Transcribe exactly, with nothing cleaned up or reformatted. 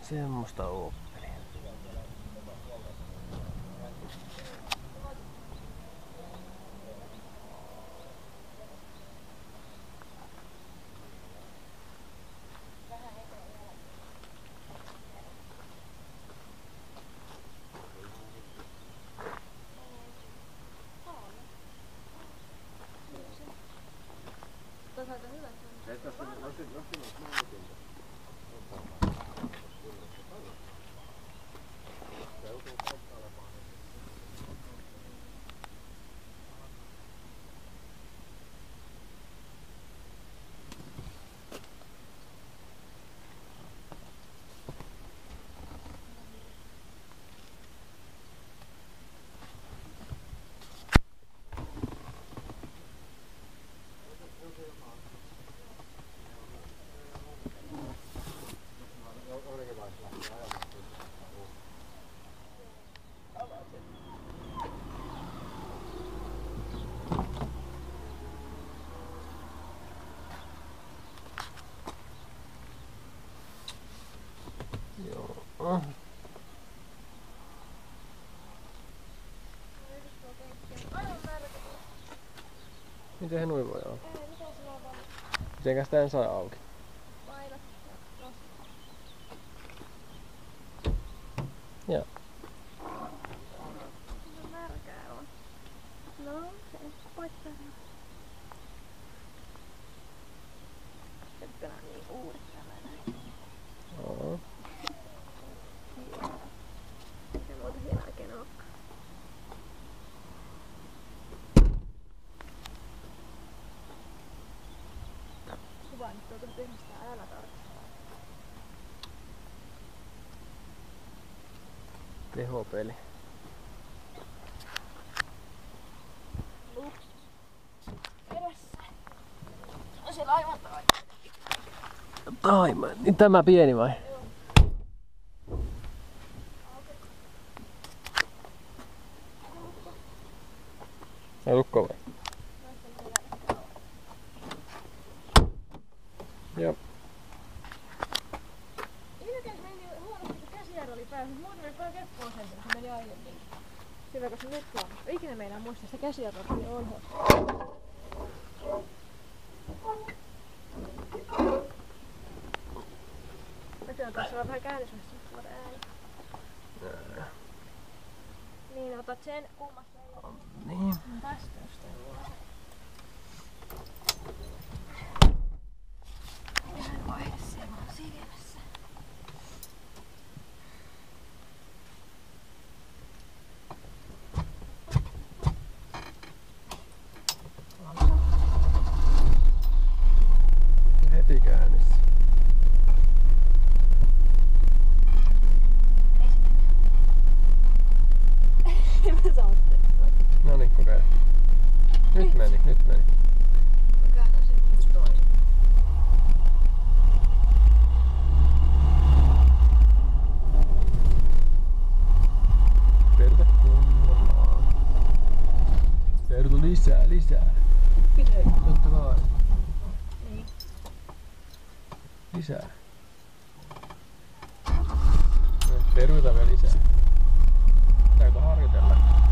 Semmosta Oppelia. Aika hyvä. Joo. Miten he noin voi olla? Ei, mitä sulla on vaan? Mitenkäs tän sai auki? Paidat ja roskat. Joo. No märkää on. No, se ei paittaa. Nyt pelaa niin uudet tällä. Joo. Ja muuta siinä oikein olekaan. Kuva nyt tuolta tyhjistä älä tarkistaa. Tehopeli. Luksus. Edessä. On siellä aivan taima. Taima. Niin tämä pieni vai? Joo. Ei lukko vai? Joo. Viime käs meni huonosti, kun käsijarru oli päässä. Muuten oli paljon keppoa sen, kun se meni aiemmin. Hyvä, kun se nyt huomasi. Ikinä meinaa muistaa, se käsijarru oli onho. Nyt on taas olla vähän käännösmässä, mutta tuoda ääni. Nää. Niin, otat sen kummasta ei ole. Niin. Tästä jostain vuosi. Ihan vaihde siellä mun silmässä. Heti käynnissä. Ei mä saa ottaa. Noniin, kokeile. Nyt meni, nyt meni. Mä käännän sen just toisen. Pertä kunnolla. Pertu lisää, lisää. Pitääkö? Totta kai. Ei. Lisää. Peruita vielä lisää. Täytyy harjoitella.